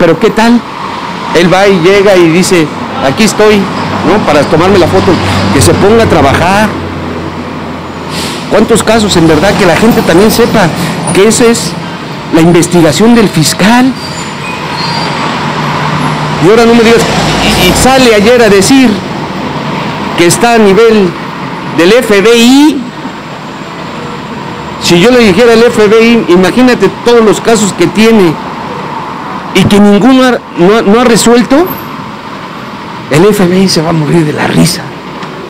pero ¿qué tal? Él va y llega y dice, aquí estoy, ¿no? Para tomarme la foto, que se ponga a trabajar. ¿Cuántos casos en verdad que la gente también sepa que esa es la investigación del fiscal? Y ahora no me digas, y sale ayer a decir que está a nivel del FBI. Si yo le dijera al FBI, imagínate todos los casos que tiene y que ninguno no ha resuelto, el FBI se va a morir de la risa.